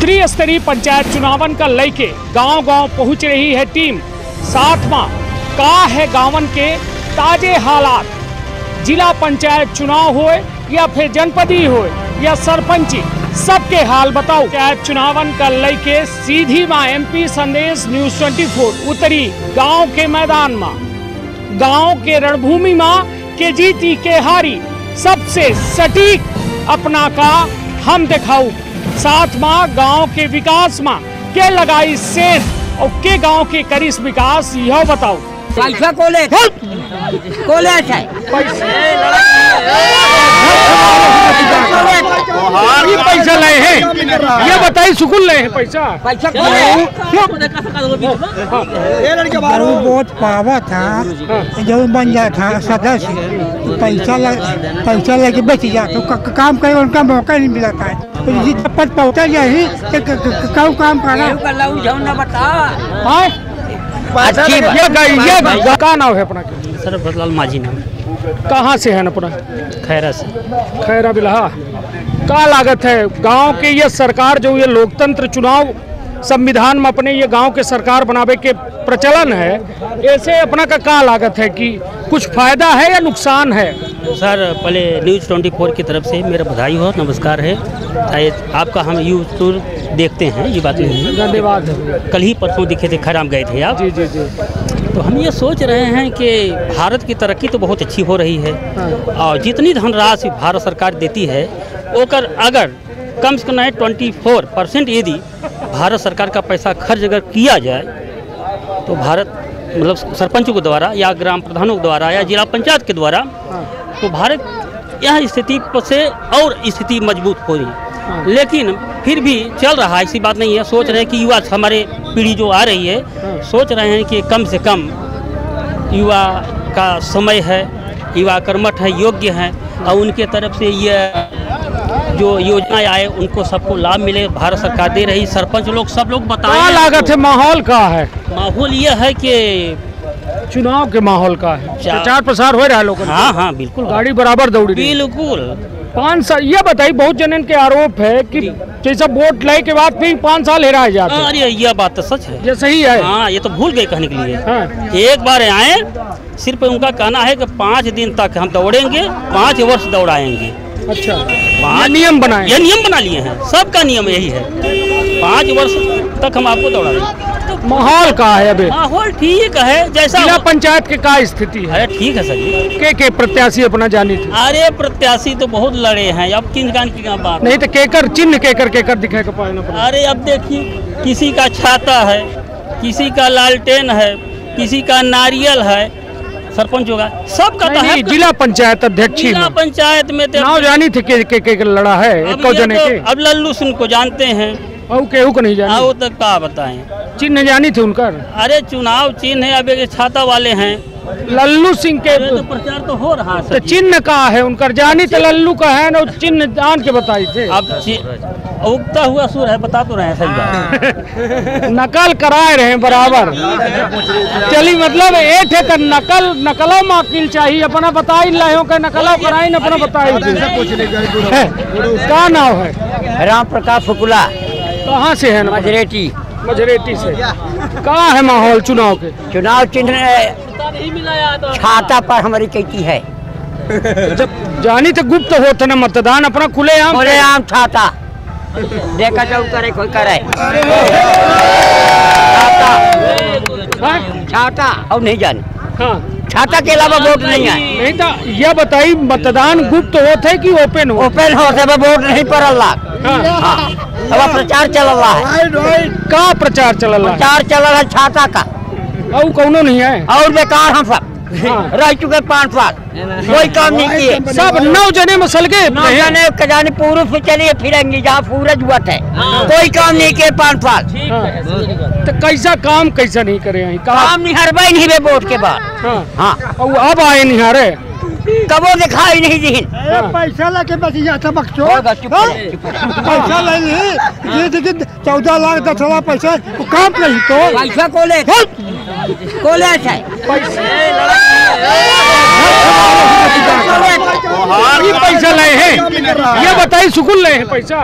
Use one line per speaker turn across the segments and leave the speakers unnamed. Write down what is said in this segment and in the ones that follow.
त्रि स्तरीय पंचायत चुनावन का लेके गांव-गांव पहुंच रही है टीम। साथ में का है गांवन के ताजे हालात। जिला पंचायत चुनाव हो या फिर जनपदी हो या सरपंची, सबके हाल बताओ। पंचायत चुनावन का लेके सीधी माँ MP संदेश न्यूज़ 24 उतरी गांव के मैदान में। गांव के रणभूमि में के जीती के हारी सबसे सटीक अपना का हम दिखाऊ। साथ में गांव के विकास में के लगाई सेंध और के गांव के करिस विकास यह बताओ।
पैसा कोले
पैसा लाए हैं, ये बताइए सुकुल लाए हैं पैसा
वोट पावा था जो बन जाता था सदस्य, पैसा लेके बच जाता तो काम करे उनका मौका नहीं मिला था। पद पहुँचा जाए काम करना
का नाम है अपना?
सर भरतलाल माझी नाम।
कहाँ से है अपना?
खैरा से।
खैरा बिलहा। का लागत है गांव के ये सरकार जो ये लोकतंत्र चुनाव संविधान में अपने ये गांव के सरकार बनावे के प्रचलन है, ऐसे अपना का लागत है कि कुछ फायदा है या नुकसान है?
सर पहले न्यूज़ 24 की तरफ से मेरा बधाई हो, नमस्कार है। आपका हम यूट्यूब देखते हैं, ये बात नहीं है।
धन्यवाद।
कल ही परसों दिखे थे, खैराम गए थे आप।
जी जी जी।
तो हम ये सोच रहे हैं कि भारत की तरक्की तो बहुत अच्छी हो रही है और जितनी धनराशि भारत सरकार देती है ओकर अगर कम से कम 24% यदि भारत सरकार का पैसा खर्च अगर किया जाए तो भारत मतलब सरपंचों के द्वारा या ग्राम प्रधानों के द्वारा या जिला पंचायत के द्वारा, तो भारत यह स्थिति से और स्थिति मजबूत हो रही। लेकिन फिर भी चल रहा है, ऐसी बात नहीं है। सोच रहे हैं कि युवा हमारे पीढ़ी जो आ रही है, सोच रहे हैं कि कम से कम युवा का समय है, युवा कर्मठ है, योग्य है और उनके तरफ से ये जो योजनाएं आए उनको सबको लाभ मिले। भारत सरकार दे रही, सरपंच लोग सब लोग बताएं।
लागत है माहौल का है?
माहौल ये है कि
चुनाव के माहौल का है, प्रचार प्रसार हो रहा है लोगों।
हाँ हाँ बिल्कुल,
गाड़ी बराबर दौड़ी।
बिल्कुल
5 साल। ये बताइए, बहुत जनन के आरोप है कि जैसा वोट लेने के बाद फिर 5 साल हेरा जाते हैं।
अरे यह बात तो सच है,
ये सही है।
हाँ ये तो भूल गए कहने के लिए।
हाँ।
एक बार आए, सिर्फ उनका कहना है कि 5 दिन तक हम दौड़ेंगे, 5 वर्ष दौड़ाएंगे।
अच्छा, ये नियम बनाए?
ये नियम बना लिए हैं, सबका नियम यही है, 5 वर्ष तक हम आपको दौड़ाएंगे।
तो माहौल का है अभी?
माहौल ठीक है, जैसा
जिला पंचायत के का स्थिति है?
अरे ठीक है सर।
के प्रत्याशी अपना जानी थी?
अरे प्रत्याशी तो बहुत लड़े हैं, अब किन गान की बात
नहीं तो केकर चिन्ह केकर दिखाए का पाना।
अरे अब देखिए, किसी का छाता है, किसी का लालटेन है, किसी का नारियल है, सरपंच होगा सबका तो है।
जिला पंचायत अध्यक्ष,
जिला पंचायत में
नाव जानी थे के लड़ा है जने के।
अब लल्लू सिंह को जानते हैं
और केहू को नहीं जाने।
वो तक क्या बताएं,
चिन्ह जानी थी उनकर?
अरे चुनाव चिन्ह है, अब एक छाता वाले हैं
लल्लू सिंह के,
तो प्रचार तो हो रहा है।
तो चिन्ह का है उनकर जानी तो लल्लू का है ना, चिन्ह जान के बताई थे।
अब उगता हुआ सूर है, बता तो रहे हैं सही बात।
नकल कराए रहे बराबर। चली मतलब एक है नकलों माकिल चाहिए, अपना बताई लाओ के नकलों कराई न अपना बताई। क्या नाम है?
राम प्रकाश फुकुला।
कहाँ से है? मजरेटी से। कहाँ है माहौल चुनाव के?
चुनाव चिन्ह छाता पर हमारी कहती है।
जब जानी तो गुप्त होता ना मतदान, अपना खुलेआम
छाता देखा जाओ करे कोई करे छाता और नहीं जाने।
हाँ,
छाता के अलावा वोट नहीं है।
नहीं तो यह बताइए, मतदान गुप्त होता है कि ओपन
होते वोट नहीं पड़ल।
हाँ।
अब प्रचार चल रहा है।
का प्रचार चल रहा है?
प्रचार चल रहा है छाता का,
और कौनो नहीं है।
और बेकार हम सब रह चुके 5 साल, कोई काम नहीं किए।
सब 9 जने मसल गए,
9 जने कजाने पूर्व से चलिए फिरेंगे जहाँ सूरज हुआ है। कोई काम नहीं किए 5 साल।
तो कैसा काम कैसा नहीं करे?
काम निहारबा नहीं रे वोट के बाद।
हाँ, और अब आए निहारे
कबो दिखाई नहीं दी।
पैसा लेके बच जाता बक्सो, पैसा ले ली 14 लाख 10 लाख पैसा काम नहीं तो
पैसा कोले
ये पैसा लाए हैं, ये बताइए सुकुल लाए हैं पैसा?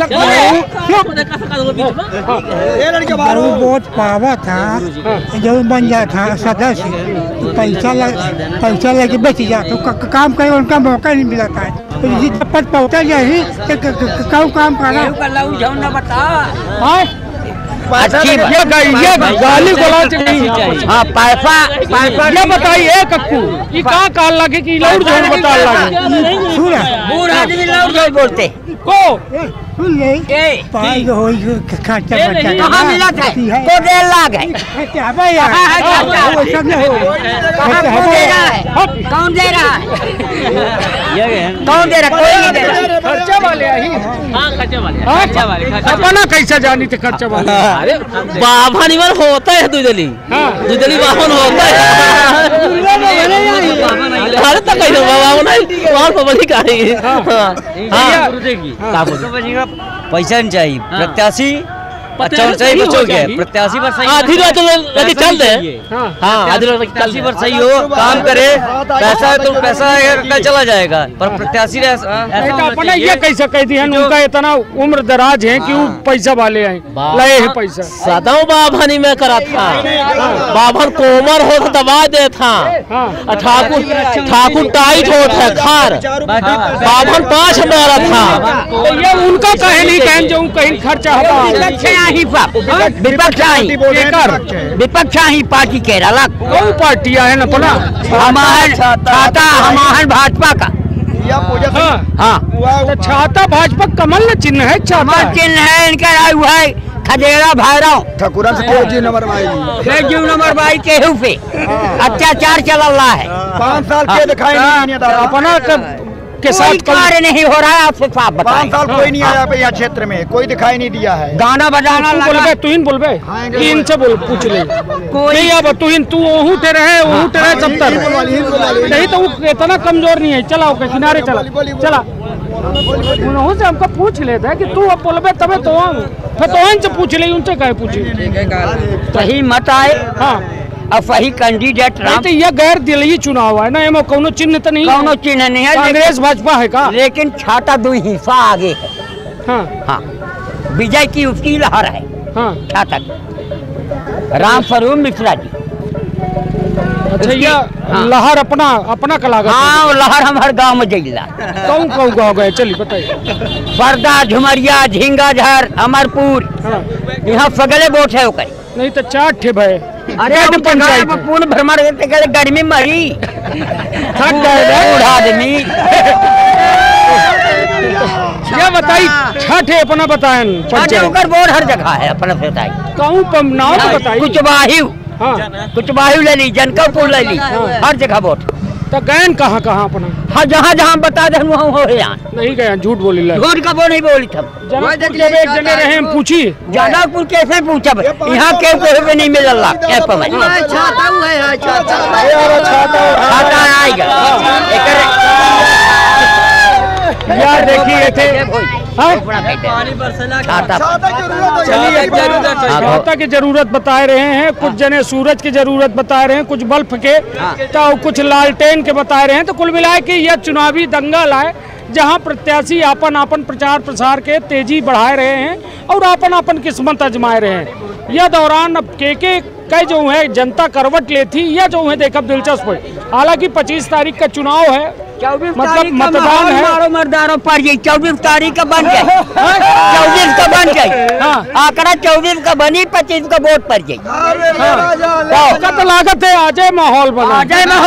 वोट पावा था जब बन जाता था सदस्य, पैसा लेके बेच जाता तो काम करे उनका मौका नहीं मिलता है। जितना पद पहुँचा जाए काम करना
बता।
अच्छी ये गाली गलौज नहीं।
हाँ पैसा
ये बताइए कक्कू ये कहाँ लगे कि लौट जो बता लगे
बूढ़ आदमी लौट जो बोलते
को
सुन ले पाई हो खर्चा
कहाँ मिला था को देर लाग है कौन दे रहा है कौन दे रहा कोई नहीं दे रहा
खर्चा वाले खर्चा वाले अपना कैसा जानी थे खर्चा वाले?
अरे बाबा निमन होता है दुदली दुदली बाबन होता है अरे तो कैसे बाबा नहीं वहाँ पब्लिक आई।
पैसा नहीं चाहिए, प्रत्याशी अच्छा सही बच्चों के प्रत्याशी पर सही
आधी रात लेके चल रहे। हाँ आधी रात
प्रत्याशी पर सही हो, काम करे, पैसा है तो पैसा कल चला जाएगा, पर प्रत्याशी
अपना ये कैसा कह दिया उनका इतना उम्र दराज है कि वो पैसा वाले हैं लाए हैं पैसा।
सदाओ बाभनी में करा था, बाभन कोमर हो तो दबा दे था, ठाकुर टाइट होता है खार, बाभन 5 मारा था।
तो ये उनका कहे नहीं कहें जो कहीं खर्चा होगा
विपक्ष ही पार्टी केरला
कौन पार्टी है ना अपना
हमारे भाजपा का।
हाँ तो छाता भाजपा कमल न चिन्ह है, छाता
चिन्ह है इनका हुआ है खदेड़ा भैरव
ठाकुर से नंबर
22 केहू पे अत्याचार चल रहा है।
5 साल के दिखाई नहीं
अपना के साथ
कार्य नहीं हो रहा है। आपसे साफ
5 साल कोई नहीं आया पे यहाँ क्षेत्र में, कोई दिखाई नहीं दिया है।
गाना बजाना
बोलबे तू इन बोलबे कि इनसे बोल पूछ ले कोई अब तू ओहू तेरे है सब तरह नहीं तो इतना कमजोर नहीं है। चला ओके किनारे चला उन्होंने से हमको पूछ लेता है कि तू अब बोलबे तबे तो फिर तो इनसे पूछ ले, उनसे कहे पूछी
सही मत आए।
हाँ
अब सही कैंडिडेट
तो यह गैर दिल्ली चुनाव है ना, एम कोनो चिन्ह तो नहीं,
कोनो चिन्ह नहीं है,
कांग्रेस भाजपा है का,
लेकिन छाता 2 हिस्सा आगे है।
हाँ
हाँ विजय की उसकी लहर है।
हाँ
छाता राम स्वरूप मिश्रा जी।
अच्छा यह लहर अपना कलागत।
हाँ लहर हमारे गाँव में जइला।
कौन गाँव गए चलिए बताइए?
पर्दा झुमरिया झिंगाझर अमरपुर यहाँ सगले वोट है ओकर।
नहीं तो 4 ठे भय।
अरे पंचायत में पूर्ण भ्रमण गर्मी मरी
थक गए
बूढ़ा आदमी।
क्या बताई 6 ठे अपना बताए
पंचायत वोट हर जगह है अपना बताई।
कहूँ नाम तो बताई
कुछ बाहु ले ली, जनकपुर ले ली, हर जगह वोट।
तो गए कहाँ अपना?
हाँ जहाँ बता दे वहाँ हो
नहीं गए, झूठ बोली
झूठ का वो नहीं बोली था।
एक जने रहे हम पूछी
जनकपुर कैसे पूछा यहाँ के पे नहीं मिल रहा
यार देखिए थे छाता की जरूरत बता रहे हैं, कुछ जने सूरज की जरूरत बता रहे हैं, कुछ बल्ब के तो कुछ लालटेन के बता रहे हैं। तो कुल मिला के यह चुनावी दंगल है जहां प्रत्याशी अपन प्रचार प्रसार के तेजी बढ़ा रहे हैं और अपन किस्मत आजमा रहे हैं। यह दौरान अब के जो है जनता करवट लेती, यह जो है देखा दिलचस्प है। हालांकि 25 तारीख का चुनाव है, मतलब मतदान है,
मर्दारों पर 24 तारीख का बन जाए 24 का बन जाए। आंकड़ा 24 का बनी 25 का वोट पड़ जाए।
तो लागत है आजय माहौल बना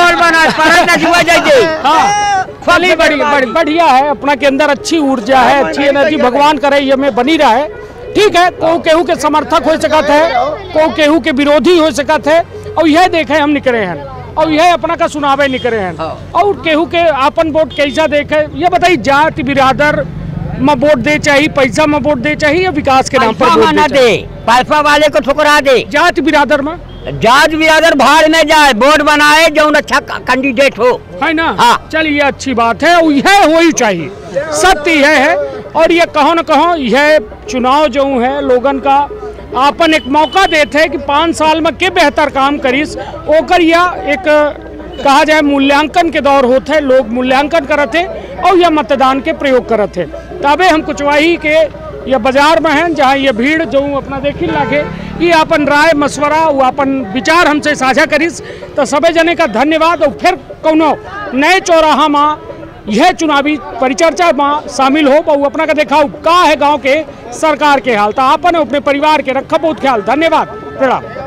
फली बड़ी बढ़िया है। अपना के अंदर अच्छी ऊर्जा है, अच्छी एनर्जी भगवान करे ये में बनी रहा है। ठीक है, को केहू के समर्थक हो सकत है, को केहू के विरोधी हो सकत है, और यह देखे हम निकले हैं और यह अपना का सुनावे निकले हैं। और केहू के अपन वोट कैसा देखे ये बताइए? जाति बिरादर में वोट दे चाहिए, पैसा में वोट दे चाहिए या विकास के नाम पर वोट दे?
पैसा वाले को ठुकरा दे।
जाति बिरादर में
जाति बिरादर भाड़ में जाए, वोट बनाए जो अच्छा कैंडिडेट हो,
है ना?
हाँ
चलिए अच्छी बात है, यह हो ही चाहिए, सत्य यह है। और ये कहो न कहो यह चुनाव जो है लोगन का आपन एक मौका देते है कि 5 साल में के बेहतर काम करीस ओकर या एक कहा जाए मूल्यांकन के दौर होते हैं, लोग मूल्यांकन करते हैं और यह मतदान के प्रयोग करते हैं। तबे हम कुचवाही के ये बाजार में हैं जहाँ ये भीड़ जो अपना देखी लागे ये अपन राय मशवरा वो अपन विचार हमसे साझा करीस। तो सभी जने का धन्यवाद और फिर कौनो नए चौराहा में यह चुनावी परिचर्चा में शामिल हो बहु अपना का देखाओ का है गांव के सरकार के हाल। तो आपने अपने परिवार के रखा बहुत ख्याल। धन्यवाद, प्रणाम।